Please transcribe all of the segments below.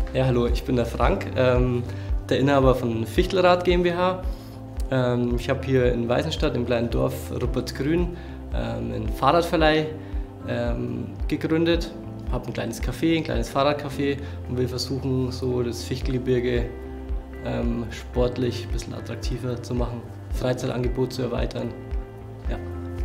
Ja, hallo, ich bin der Frank, der Inhaber von Fichtelrad GmbH. Ich habe hier in Weißenstadt, im kleinen Dorf Ruppertsgrün, einen Fahrradverleih gegründet. Habe ein kleines Café, ein kleines Fahrradcafé und will versuchen, so das Fichtelgebirge sportlich ein bisschen attraktiver zu machen, Freizeitangebot zu erweitern. Ja.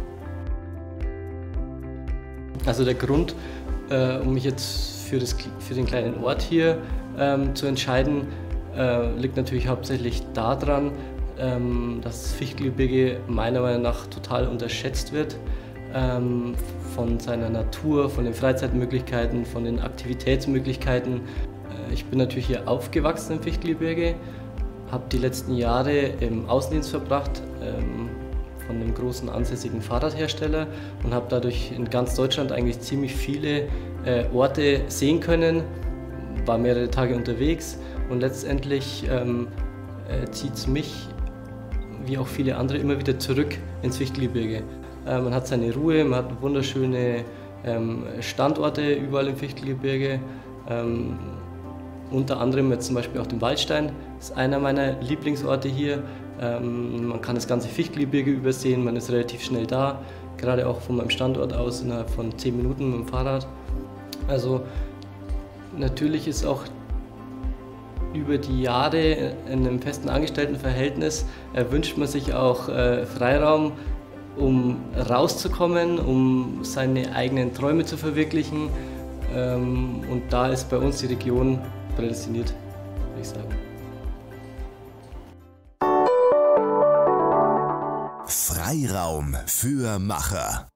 Also der Grund, um mich jetzt für den kleinen Ort hier zu entscheiden, liegt natürlich hauptsächlich daran, dass das Fichtelgebirge meiner Meinung nach total unterschätzt wird. Von seiner Natur, von den Freizeitmöglichkeiten, von den Aktivitätsmöglichkeiten. Ich bin natürlich hier aufgewachsen im Fichtelgebirge, habe die letzten Jahre im Außendienst verbracht, von einem großen ansässigen Fahrradhersteller und habe dadurch in ganz Deutschland eigentlich ziemlich viele Orte sehen können, war mehrere Tage unterwegs und letztendlich zieht es mich, wie auch viele andere, immer wieder zurück ins Fichtelgebirge. Man hat seine Ruhe, man hat wunderschöne Standorte überall im Fichtelgebirge. Unter anderem jetzt zum Beispiel auch den Waldstein, das ist einer meiner Lieblingsorte hier. Man kann das ganze Fichtelgebirge übersehen, man ist relativ schnell da, gerade auch von meinem Standort aus innerhalb von 10 Minuten mit dem Fahrrad. Also natürlich ist auch über die Jahre in einem festen Angestelltenverhältnis wünscht man sich auch Freiraum, um rauszukommen, um seine eigenen Träume zu verwirklichen. Und da ist bei uns die Region prädestiniert, würde ich sagen. Freiraum für Macher.